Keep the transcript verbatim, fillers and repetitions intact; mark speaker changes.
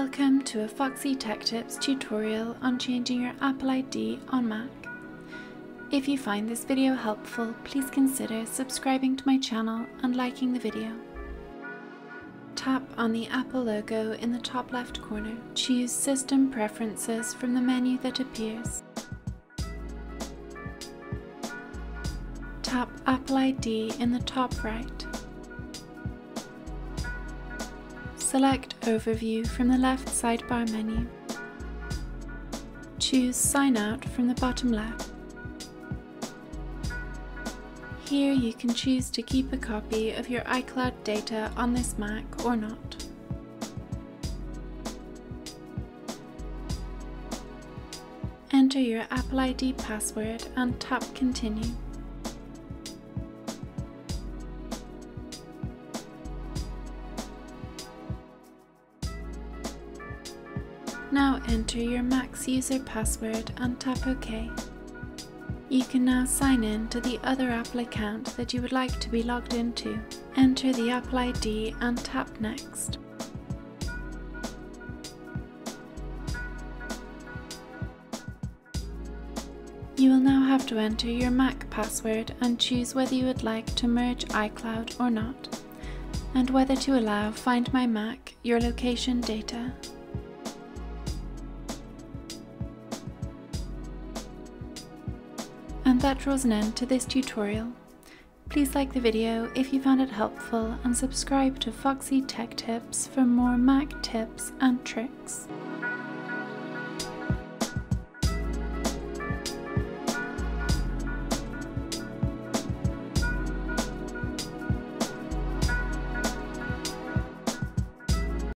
Speaker 1: Welcome to a Foxy Tech Tips tutorial on changing your Apple I D on Mac. If you find this video helpful, please consider subscribing to my channel and liking the video. Tap on the Apple logo in the top left corner. Choose System Preferences from the menu that appears. Tap Apple I D in the top right. Select Overview from the left sidebar menu. Choose Sign Out from the bottom left. Here you can choose to keep a copy of your iCloud data on this Mac or not. Enter your Apple I D password and tap Continue. Now enter your Mac's user password and tap OK. You can now sign in to the other Apple account that you would like to be logged into. Enter the Apple I D and tap Next. You will now have to enter your Mac password and choose whether you would like to merge iCloud or not, and whether to allow Find My Mac your location data. And that draws an end to this tutorial. Please like the video if you found it helpful and subscribe to Foxy Tech Tips for more Mac tips and tricks.